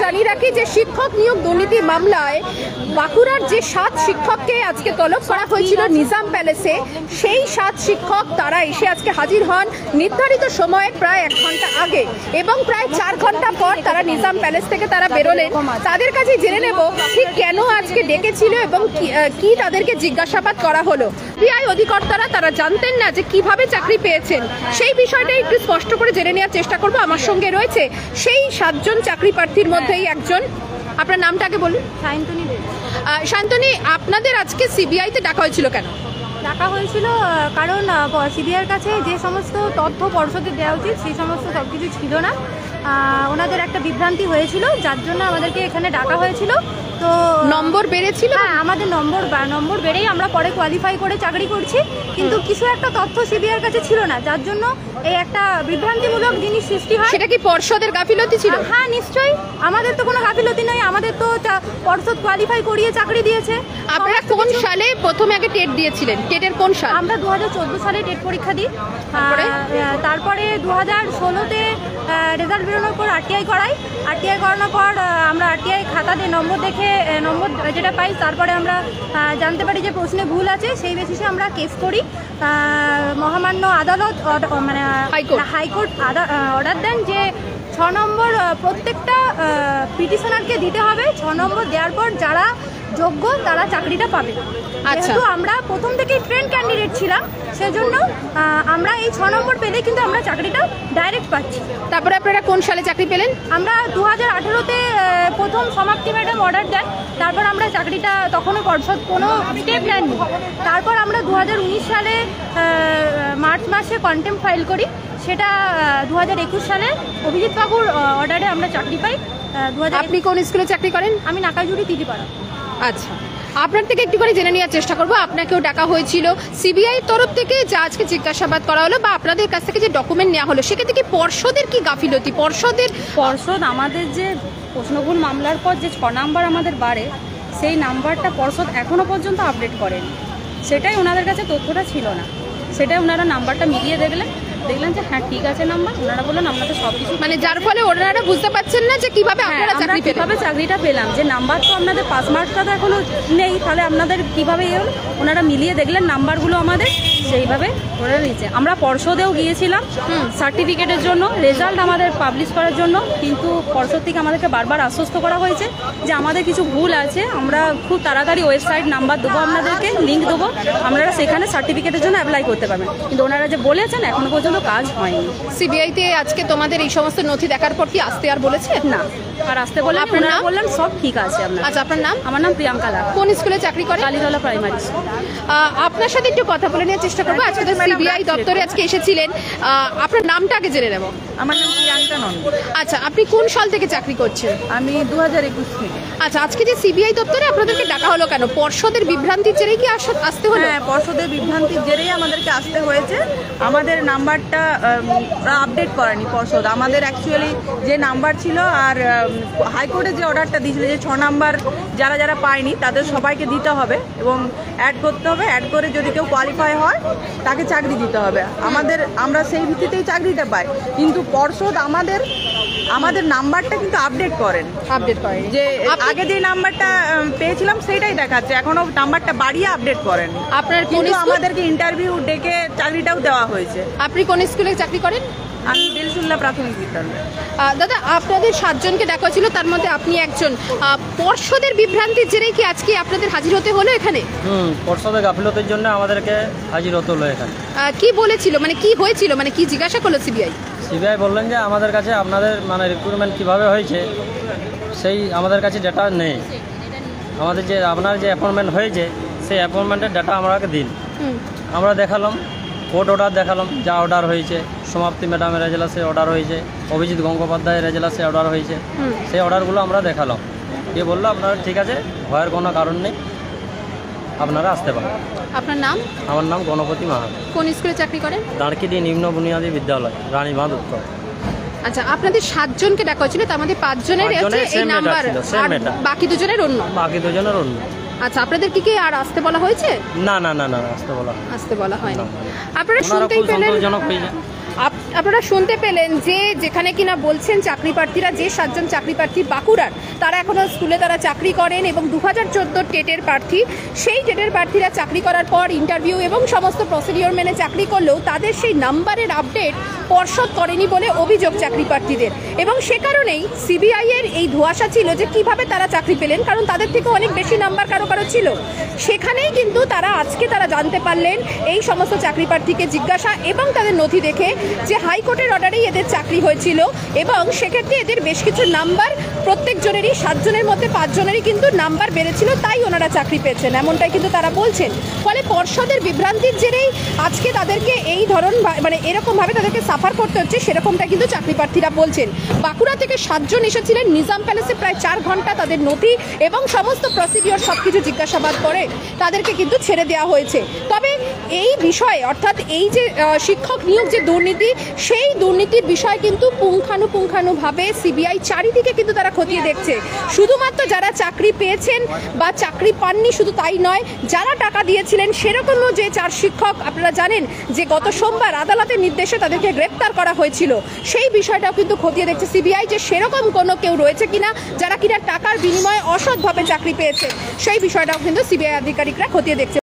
জানিয়ে রাখি যে শিক্ষক নিয়োগ দুর্নীতি মামলায় বাঁকুড়ার যে 7 শিক্ষককে আজকে তলব করা হয়েছিল নিজাম প্যালেসে, সেই 7 শিক্ষক তারা এসে আজকে হাজির হন নির্ধারিত সময়ে প্রায় 1 ঘন্টা আগে, এবং প্রায় 4 ঘন্টা পর তারা নিজাম প্যালেস থেকে তারা বেরোলেন। তাদের কাছে জেনে নেব ঠিক কেন আজকে ডেকেছিল এবং কি তাদেরকে জিজ্ঞাসাবাদ করা হলো। সিবিআই অধিকর্তারা তারা জানতেন না যে কিভাবে চাকরি পেয়েছেন, সেই বিষয়টা একটু স্পষ্ট করে জেনে নেওয়ার চেষ্টা করব। আমার সঙ্গে রয়েছে সেই 7 জন চাকরি প্রার্থীর মধ্যেই একজন। আপনার নামটা আগে বলুন। শান্তনী দেব। শান্তনী, আপনাদের আজকে সিবিআইতে ডাকা হয়েছিল কেন? ডাকা হয়েছিল কারণ সিবিআইয়ের কাছে যে সমস্ত তথ্য পর্ষদে দেওয়া উচিত সেই সমস্ত সব কিছু ছিল না। ওনাদের একটা বিভ্রান্তি হয়েছিল, যার জন্য আমাদেরকে এখানে ডাকা হয়েছিল। তো নম্বর বেড়েছিল? হ্যাঁ, আমাদের নম্বর বেড়েই আমরা পরে কোয়ালিফাই করে চাকরি করছি, কিন্তু কিছু একটা তথ্য সিবিআইয়ের কাছে ছিল না, যার জন্য এই একটা বিভ্রান্তিমূলক জিনিস সৃষ্টি হয়। সেটা কি পর্ষদের গাফিলতি ছিল? হ্যাঁ, নিশ্চয়ই। আমাদের তো কোনো গাফিলতি নয়, আমাদের তো পর্ষদ কোয়ালিফাই করিয়ে চাকরি দিয়েছে। আপনারা কোন সালে প্রথমে আগে টেট দিয়েছিলেন? টেটের কোন সাল? আমরা 2014 সালে টেট পরীক্ষা দিই। তারপরে 2016-তে রেজাল্ট বেরোনোর পর আরটিআই করাই। আরটিআই করানোর পর আমরা আরটিআই খাতাতে নম্বর দেখে নম্বর যেটা পাই, তারপরে আমরা জানতে পারি যে প্রশ্নে ভুল আছে। সেই বেসিসে আমরা কেস করি। মহামান্য আদালত মানে হাইকোর্ট অর্ডার দেন যে 6 নম্বর প্রত্যেকটা পিটিশনারকে দিতে হবে। 6 নম্বর দেওয়ার পর যারা যোগ্য তারা চাকরিটা পাবে। যেহেতু আমরা প্রথম থেকেই ট্রেন ক্যান্ডিডেট ছিলাম, সেজন্য আমরা এই 6 নম্বর পেলে কিন্তু আমরা চাকরিটা ডাইরেক্ট পাচ্ছি। তারপরে আপনারা কোন সালে চাকরি পেলেন? আমরা 2018-তে প্রথম সমাপ্তি ম্যাডাম অর্ডার দেন। তারপর আমরা চাকরিটা, তখনও পর্ষদ কোনো স্টেপ নেননি। তারপর আমরা 2019 সালে মার্চ মাসে কন্টেম্প ফাইল করি। সেটা 2021 সালে অভিজিৎ বাবুর অর্ডারে আমরা চাকরি পাই। আপনি কোন স্কুলে চাকরি করেন? আমি নাকাইজুড়ি তিতিপাড়া। আচ্ছা, আপনার থেকে একটু করে জেনে নেওয়ার চেষ্টা করবো। আপনাকেও ডাকা হয়েছিল সিবিআই তরফ থেকে, যা আজকে জিজ্ঞাসাবাদ করা হলো বা আপনাদের কাছ থেকে যে ডকুমেন্ট নেওয়া হলো, সেক্ষেত্রে কি পর্ষদের কি গাফিলতি? পর্ষদ আমাদের যে প্রশ্নভুল মামলার পর যে 6 নাম্বার আমাদের বাড়ে, সেই নাম্বারটা পর্ষদ এখনো পর্যন্ত আপডেট করেনি। সেটাই ওনাদের কাছে তথ্যটা ছিল না। সেটাই ওনারা নাম্বারটা মিলিয়ে দেখলেন যে হ্যাঁ ঠিক আছে নাম্বার। ওনারা বললেন আমাদের সব কিছু, মানে যার ফলে ওনারা বুঝতে পারছেন না যে কিভাবে আপনারা চাকরিটা পেলাম। যে নাম্বার তো আপনাদের পাস মার্কসটা তো এখনো নেই, তাহলে আপনাদের কিভাবে এলো? ওনারা মিলিয়ে দেখলেন নাম্বারগুলো আমাদের, সেইভাবে ওনারা নিচে। আমরা পর্ষদেও গিয়েছিলাম সার্টিফিকেটের জন্য, রেজাল্ট আমাদের পাবলিশ করার জন্য, কিন্তু পর্ষদ থেকে আমাদেরকে বারবার আশ্বস্ত করা হয়েছে যে আমাদের কিছু ভুল আছে, আমরা খুব তাড়াতাড়ি ওয়েবসাইট নাম্বার দেবো, আপনাদেরকে লিঙ্ক দেবো, আপনারা সেখানে সার্টিফিকেটের জন্য অ্যাপ্লাই করতে পারবেন। কিন্তু ওনারা যে বলেছেন এখনো পর্যন্ত কাজ হয়নি। সিবিআইতে আজকে তোমাদের এই সমস্ত নথি দেখার পর কি আসতে আর বলেছে? না, আর আসতে বলে আপনারা বললেন সব ঠিক আছে। আচ্ছা, আপনার নাম? আমার নাম প্রিয়াঙ্কা দাস। কোন স্কুলে চাকরি করে? Kalitala primary school. আপনার সাথে একটু কথা বলে নেওয়ার চেষ্টা করবো। আজকে তো সিবিআই দপ্তরে আজকে এসেছিলেন, আপনার নামটা আগে জেনে নেব। আমার নাম প্রিয়াঙ্কা নন্দ। আচ্ছা, আপনি কোন সাল থেকে চাকরি করছেন? আমি 2021 থেকে। আচ্ছা, আজকে যে সিবিআই দপ্তরে আপনাদেরকে ডাকা হলো কেন? পর্ষদের বিভ্রান্তির জেরেই কি আসতে হলো? হ্যাঁ, পর্ষদের বিভ্রান্তির জেরেই আমাদেরকে আসতে হয়েছে। আমাদের নাম্বারটা আপডেট করেনি পর্ষদ। আমাদের অ্যাকচুয়ালি যে নাম্বার ছিল, আর হাইকোর্টে যে অর্ডারটা দিয়েছিল যে 6 নাম্বার যারা পায়নি তাদের সবাইকে দিতে হবে এবং অ্যাড করতে হবে। অ্যাড করে যদি কেউ কোয়ালিফাই হয় তাকে চাকরি দিতে হবে। আমরা সেই ভিত্তিতেই চাকরিটা পাই, কিন্তু পর্ষদ আমাদের নাম্বারটা কিন্তু আপডেট করেন যে আগে যে নাম্বারটা পেয়েছিলাম সেটাই দেখাচ্ছে, এখনো নাম্বারটা বাড়িয়ে আপডেট করেন। আপনার কিন্তু আমাদেরকে ইন্টারভিউ ডেকে চাকরিটাও দেওয়া হয়েছে। আপনি কোন স্কুলে চাকরি করেন? আমি বেলসুল্লা প্রাথমিক বিদ্যালয়। দাদা, আপনাদের 7 জনকে ডাকা ছিল, তার মধ্যে আপনি একজন। পর্ষদের বিভ্রান্তির জেরেই কি আজকে আপনাদের হাজির হতে হলো এখানে? পর্ষদের গাফিলতির জন্য আমাদেরকে হাজির হতে হলো এখানে। কি বলেছিল, মানে কি হয়েছিল, মানে কি জিজ্ঞাসা করলো সিবিআই? বললেন যে আমাদের কাছে আপনাদের মানে রিক্রুটমেন্ট কিভাবে হয়েছে সেই আমাদের কাছে ডেটা নেই। আমাদের যে আপনার যে অ্যাপয়েন্টমেন্ট হয়েছে সেই অ্যাপয়েন্টমেন্টের ডেটা আমাকে দিন। আমরা দেখালাম, কোর্ট অর্ডার দেখালাম, যা অর্ডার হয়েছে, সমাপ্তি ম্যাডামের এজলাসে অর্ডার হয়েছে, অভিজিৎ গঙ্গোপাধ্যায়ের এজলাসে অর্ডার হয়েছে, সেই অর্ডারগুলো আমরা দেখালাম। দিয়ে বললো আপনারা ঠিক আছে, ভয়ের কোনো কারণ নেই, আপনারা আসতে পারেন। আপনার নাম? আমার নাম গণপতি মাহাতো। কোন স্কুলে চাকরি করেন? দাঁড়কিডি নিম্ন বুনিয়াদী বিদ্যালয়, রানীবাঁধ উত্তর। আচ্ছা, আপনাদের 7 জনকে ডাকা হয়েছিল, তার মধ্যে 5 জনের এই নাম্বার, বাকি 2 জনের অন্য। আচ্ছা, আপনাদের কি আর আসতে বলা হয়েছে? না, আসতে বলা হয় না। আপনারা শুনতেই পেলেন। আপনারা শুনতে পেলেন যে যেখানে কিনা বলছেন চাকরি প্রার্থীরা, যে 7 জন চাকরি প্রার্থী বাঁকুড়ার, তারা এখনো স্কুলে তারা চাকরি করেন এবং 2014 টেটের প্রার্থী, সেই টেটের প্রার্থীরা চাকরি করার পর ইন্টারভিউ এবং সমস্ত প্রসিডিওর মেনে চাকরি করলেও তাদের সেই নাম্বারের আপডেট পর্ষদ করেনি বলে অভিযোগ চাকরি প্রার্থীদের। এবং সে কারণেই সিবিআই এর এই ধোঁয়াশা ছিল যে কিভাবে তারা চাকরি পেলেন, কারণ তাদের থেকে অনেক বেশি নাম্বার কারো কারো ছিল। সেখানেই কিন্তু আজকে তারা জানতে পারলেন এই সমস্ত চাকরি প্রার্থীকে জিজ্ঞাসা এবং তাদের নথি দেখে যে হাইকোর্টের অর্ডারেই এদের চাকরি হয়েছিল এবং সেক্ষেত্রে এদের বেশ কিছু নাম্বার প্রত্যেকজনেরই 7 জনের মধ্যে 5 জনেরই কিন্তু নাম্বার বেড়েছিল, তাই ওনারা চাকরি পেয়েছেন, এমনটাই কিন্তু তারা বলছেন। ফলে পর্ষদের বিভ্রান্তির জেরেই আজকে তাদেরকে এই ধরন মানে এরকমভাবে তাদেরকে সাফার করতে হচ্ছে, সেরকমটা কিন্তু চাকরি প্রার্থীরা বলছেন। বাঁকুড়া থেকে 7 জন এসেছিলেন নিজাম প্যালেসে, প্রায় 4 ঘন্টা তাদের নথি এবং সমস্ত প্রসিডিওর সবকিছু জিজ্ঞাসাবাদ করে তাদেরকে কিন্তু ছেড়ে দেওয়া হয়েছে। তবে এই বিষয়ে অর্থাৎ এই যে শিক্ষক নিয়োগ যে দুর্নীতি, সেই দুর্নীতির বিষয় কিন্তু পুঙ্খানুপুঙ্খানুভাবে সিবিআই চারিদিকে কিন্তু তারা খতিয়ে দেখছে। শুধুমাত্র যারা চাকরি পেয়েছেন বা চাকরি পাননি শুধু তাই নয়, যারা টাকা দিয়েছিলেন সেরকমও যে 4 শিক্ষক, আপনারা জানেন যে গত সোমবার আদালতের নির্দেশে তাদেরকে গ্রেপ্তার করা হয়েছিল, সেই বিষয়টাও কিন্তু খতিয়ে দেখছে সিবিআই যে সেরকম কোনো কেউ রয়েছে কিনা যারা কিনা টাকার বিনিময়ে অসৎভাবে চাকরি পেয়েছে, সেই বিষয়টাও কিন্তু সিবিআই আধিকারিকরা খতিয়ে দেখছে।